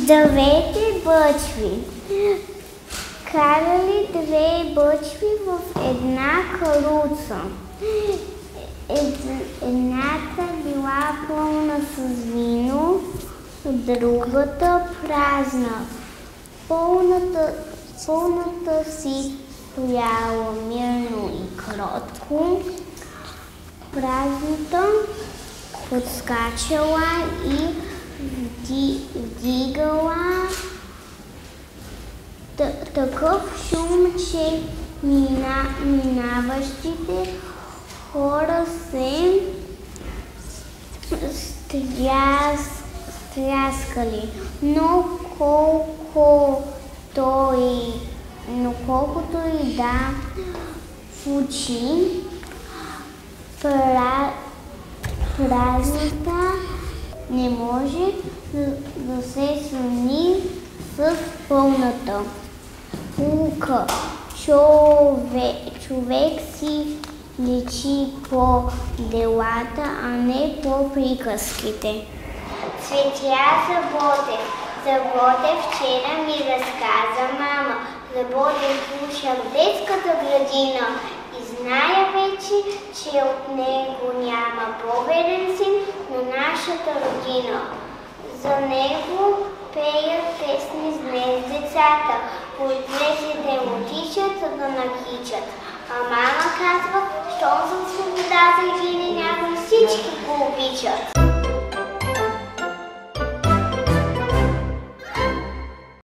Здравейте, бъчви! Карали две бъчви в една каруца. Едната била пълна с вино, другата празна. Пълната си стояла мирно и кротко, празната подскачала и вдигала такъв шум, че минаващите хора се стряскали. Но колкото и да звучи, празната не може да се сравни с пълната. Лука. Човек си личи по делата, а не по приказките. Цветя за Ботев вчера ми разказа мама. За Ботев слушах в детската градина и зная вече, че от него няма по-верен син на нашата родина. За него пеят песни с днес децата, поетлезите му тичат, за да накичат. А мама казва, щом съм свобода за един и някой, всички го обичат.